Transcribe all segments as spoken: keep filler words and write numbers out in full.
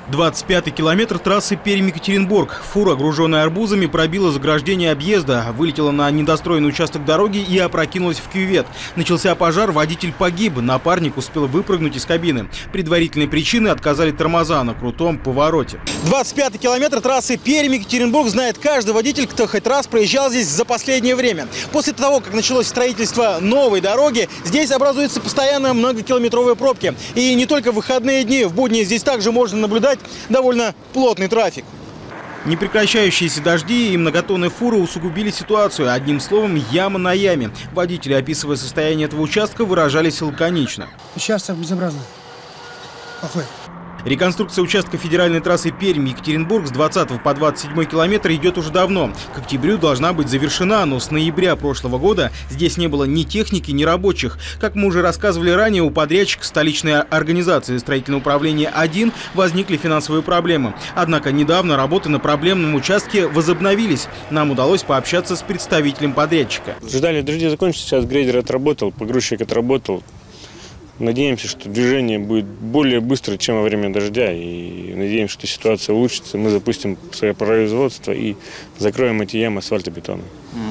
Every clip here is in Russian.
двадцать пятый километр трассы Пермь-Екатеринбург. Фура, груженная арбузами, пробила заграждение объезда, вылетела на недостроенный участок дороги и опрокинулась в кювет. Начался пожар, водитель погиб, напарник успел выпрыгнуть из кабины. Предварительные причины — отказали тормоза на крутом повороте. двадцать пятый километр трассы Пермь-Екатеринбург знает каждый водитель, кто хоть раз проезжал здесь за последнее время. После того, как началось строительство новой дороги, здесь образуются постоянно многокилометровые пробки. И не только в выходные дни, в будни здесь также можно наблюдать довольно плотный трафик. Непрекращающиеся дожди и многотонные фуры усугубили ситуацию. Одним словом, яма на яме. Водители, описывая состояние этого участка, выражались лаконично. Участок безобразный. Плохой. Реконструкция участка федеральной трассы Пермь-Екатеринбург с двадцатого по двадцать седьмой километр идет уже давно. К октябрю должна быть завершена, но с ноября прошлого года здесь не было ни техники, ни рабочих. Как мы уже рассказывали ранее, у подрядчика столичной организации строительного управления один возникли финансовые проблемы. Однако недавно работы на проблемном участке возобновились. Нам удалось пообщаться с представителем подрядчика. Ждали, дожди закончатся, сейчас грейдер отработал, погрузчик отработал. Надеемся, что движение будет более быстро, чем во время дождя. И надеемся, что ситуация улучшится. Мы запустим свое производство и закроем эти ямы асфальтобетоном.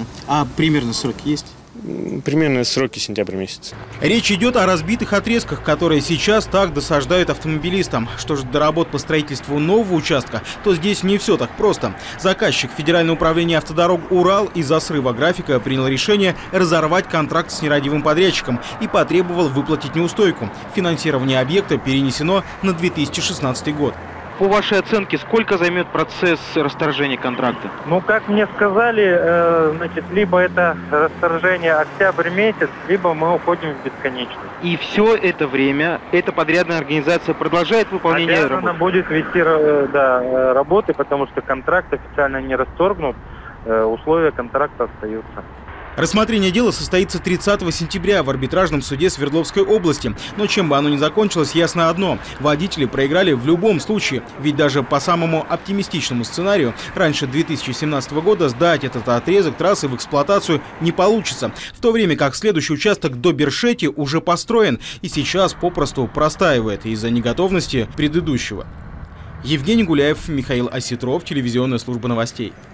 А примерно сроки есть? Примерно сроки сентября месяца. Речь идет о разбитых отрезках, которые сейчас так досаждают автомобилистам. Что же до работ по строительству нового участка, то здесь не все так просто. Заказчик, Федеральное управление автодорог «Урал», из-за срыва графика принял решение разорвать контракт с нерадивым подрядчиком и потребовал выплатить неустойку. Финансирование объекта перенесено на две тысячи шестнадцатый год. По вашей оценке, сколько займет процесс расторжения контракта? Ну, как мне сказали, э, значит, либо это расторжение октябрь месяц, либо мы уходим в бесконечность. И все это время эта подрядная организация продолжает выполнение работы? Она будет вести да, работы, потому что контракт официально не расторгнут, э, условия контракта остаются. Рассмотрение дела состоится тридцатого сентября в арбитражном суде Свердловской области. Но чем бы оно ни закончилось, ясно одно – водители проиграли в любом случае. Ведь даже по самому оптимистичному сценарию раньше две тысячи семнадцатого года сдать этот отрезок трассы в эксплуатацию не получится. В то время как следующий участок до Бершети уже построен и сейчас попросту простаивает из-за неготовности предыдущего. Евгений Гуляев, Михаил Осетров, телевизионная служба новостей.